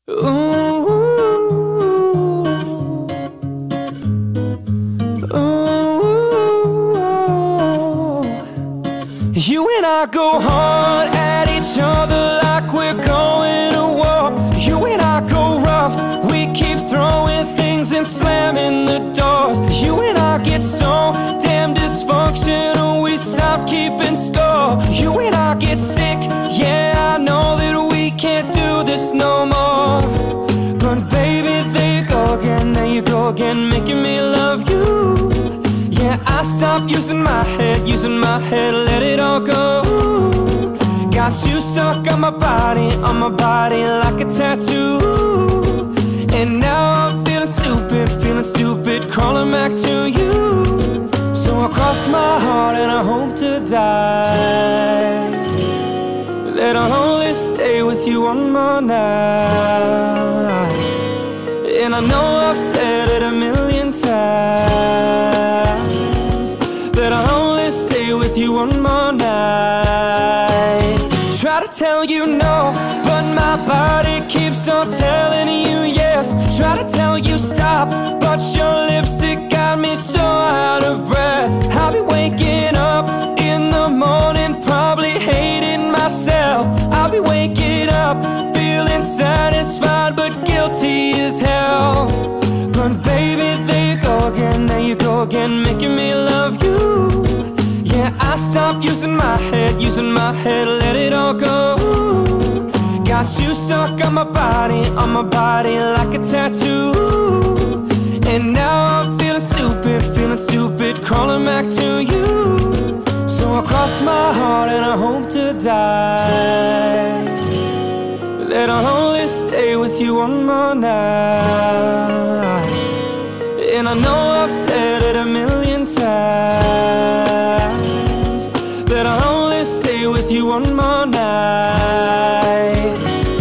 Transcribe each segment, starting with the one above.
Ooh, ooh. You and I go hard at each other like we're going to war. You and I go rough, we keep throwing things and slamming the doors. You and I get so damn dysfunctional, we stop keeping score. You and I get sick, yeah, I know that we can't do this no more. But baby, there you go again, there you go again, making me love you. Yeah, I stopped using my head, let it all go. Got you stuck on my body like a tattoo. And now I'm feeling stupid, crawling back to you. So I cross my heart and I hope to die that I'll only stay with you one more night. And I know I've said it a million times that I'll only stay with you one more night. Try to tell you no, but my body keeps on telling you yes. Try to tell you stop, but your lipstick got me so out of breath. I'll be waking up in the morning, probably hating myself. I'll be waking up feeling satisfied, but guilty as hell. But baby, there you go again, making me love you. Yeah, I stopped using my head, let it all go. Got you stuck on my body like a tattoo. And now I'm feeling stupid, crawling back to you. So I cross my heart and I hope to die that I'll only stay with you one more night. And I know I've said it a million times that I'll only stay with you one more night.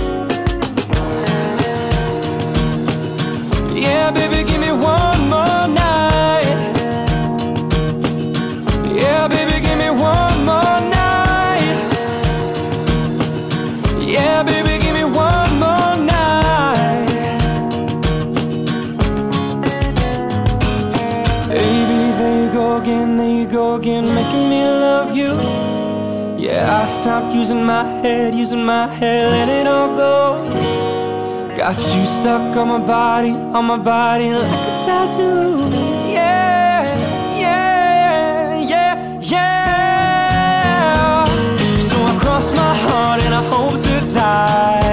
Yeah, baby, give me one more night. Yeah, baby, give me one more night. Yeah, baby, give me one more night. Baby, there you go again, making me love you. Yeah, I stopped using my head, let it all go. Got you stuck on my body like a tattoo. Yeah, yeah, yeah, yeah. So I cross my heart and I hope to die